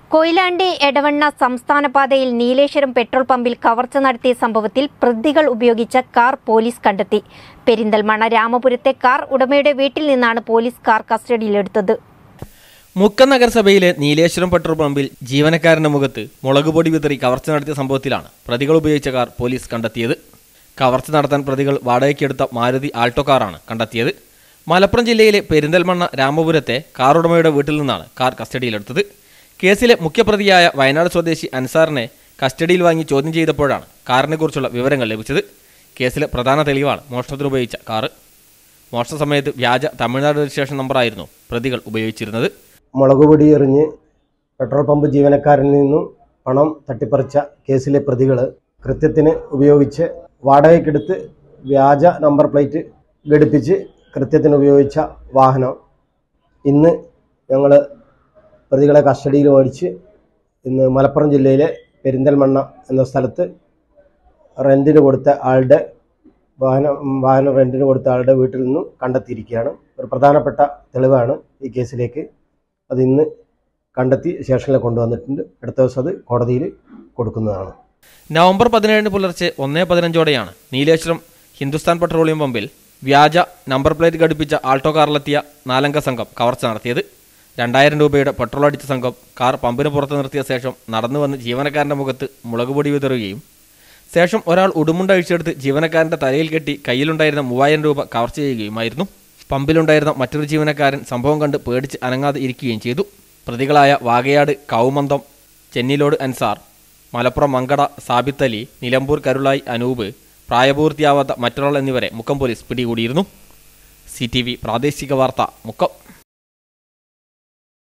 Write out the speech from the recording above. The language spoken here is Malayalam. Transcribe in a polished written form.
കൊയിലാണ്ടി എടവണ്ണ സംസ്ഥാന പാതയിൽ നീലേശ്വരം പെട്രോൾ പമ്പിൽ കവർച്ച നടത്തിയ സംഭവത്തിൽ പ്രതികൾ ഉപയോഗിച്ച കാർ പോലീസ് കണ്ടെത്തി. പെരിന്തൽമണ്ണ രാമപുരത്തെ കാർ ഉടമയുടെ വീട്ടിൽ നിന്നാണ് പോലീസ് കാർ കസ്റ്റഡിയിലെടുത്തത്. മുക്കം നഗരസഭയിലെ നീലേശ്വരം പെട്രോൾ പമ്പിൽ ജീവനക്കാരന്റെ മുഖത്ത് മുളകുപൊടി വിതറി കവർച്ച നടത്തിയ സംഭവത്തിലാണ് പ്രതികൾ ഉപയോഗിച്ച കാർ പോലീസ് കണ്ടെത്തിയത്. കവർച്ച നടത്താൻ പ്രതികൾ വാടകയ്ക്കെടുത്ത മാരുതി ആൾട്ടോ കാറാണ് കണ്ടെത്തിയത്. മലപ്പുറം ജില്ലയിലെ പെരിന്തൽമണ്ണ രാമപുരത്തെ കാർ ഉടമയുടെ വീട്ടിൽ നിന്നാണ് കാർ കസ്റ്റഡിയിലെടുത്തത്. കേസിലെ മുഖ്യപ്രതിയായ വയനാട് സ്വദേശി അൻസാറിനെ കസ്റ്റഡിയിൽ വാങ്ങി ചോദ്യം ചെയ്തപ്പോഴാണ് കാറിനെക്കുറിച്ചുള്ള വിവരങ്ങൾ ലഭിച്ചത്. കേസിലെ പ്രധാന തെളിവാണ് മോഷണത്തിനുപയോഗിച്ച കാറ്. മോഷണ സമയത്ത് വ്യാജ തമിഴ്നാട് രജിസ്ട്രേഷൻ നമ്പറായിരുന്നു പ്രതികൾ ഉപയോഗിച്ചിരുന്നത്. മുളകുപൊടി എറിഞ്ഞ് പെട്രോൾ പമ്പ് ജീവനക്കാരിൽ നിന്നും പണം തട്ടിപ്പറിച്ച കേസിലെ പ്രതികൾ കൃത്യത്തിന് ഉപയോഗിച്ച് വാടകയ്ക്കെടുത്ത് വ്യാജ നമ്പർ പ്ലേറ്റ് ഘടിപ്പിച്ച് കൃത്യത്തിന് ഉപയോഗിച്ച വാഹനം ഇന്ന് ഞങ്ങൾ പ്രതികളെ കസ്റ്റഡിയിൽ മേടിച്ച് ഇന്ന് മലപ്പുറം ജില്ലയിലെ പെരിന്തൽമണ്ണ എന്ന സ്ഥലത്ത് റെൻറ്റിന് കൊടുത്ത ആളുടെ വാഹനം റെൻറ്റിന് കൊടുത്ത ആളുടെ വീട്ടിൽ നിന്നും കണ്ടെത്തിയിരിക്കുകയാണ്. ഒരു പ്രധാനപ്പെട്ട തെളിവാണ് ഈ കേസിലേക്ക്. അത് ഇന്ന് കണ്ടെത്തി സ്റ്റേഷനിൽ കൊണ്ടുവന്നിട്ടുണ്ട്. അടുത്ത ദിവസം അത് കോടതിയിൽ കൊടുക്കുന്നതാണ്. നവംബർ 17 പുലർച്ചെ 1:15 നീലേശ്വരം ഹിന്ദുസ്ഥാൻ പെട്രോളിയം പമ്പിൽ വ്യാജ നമ്പർ പ്ലേറ്റ് ഘടിപ്പിച്ച ആൾട്ടോ കാറിലെത്തിയ 4 അംഗ സംഘം കവർച്ച നടത്തിയത്. 2000 രൂപയുടെ പെട്രോൾ അടിച്ച സംഘം കാർ പമ്പിന് പുറത്ത് നിർത്തിയ ശേഷം നടന്നു വന്ന് ജീവനക്കാരൻ്റെ മുഖത്ത് മുളകുപൊടി വിതറുകയും ശേഷം ഒരാൾ ഉടുമുണ്ട അഴിച്ചെടുത്ത് ജീവനക്കാരൻ്റെ തലയിൽ കെട്ടി കയ്യിലുണ്ടായിരുന്ന 3000 രൂപ കവർച്ച ചെയ്യുകയുമായിരുന്നു. പമ്പിലുണ്ടായിരുന്ന മറ്റൊരു ജീവനക്കാരൻ സംഭവം കണ്ട് പേടിച്ച് അനങ്ങാതെ ഇരിക്കുകയും ചെയ്തു. പ്രതികളായ വാകയാട് കൗമന്തം ചെന്നിലോട് അൻസാർ, മലപ്പുറം മങ്കട സാബിത്ത് അലി, നിലമ്പൂർ കരുളായി അനൂപ്, പ്രായപൂർത്തിയാവാത്ത മറ്റൊരാൾ എന്നിവരെ മുക്കം പോലീസ് പിടികൂടിയിരുന്നു. CTV പ്രാദേശിക വാർത്ത മുക്കം.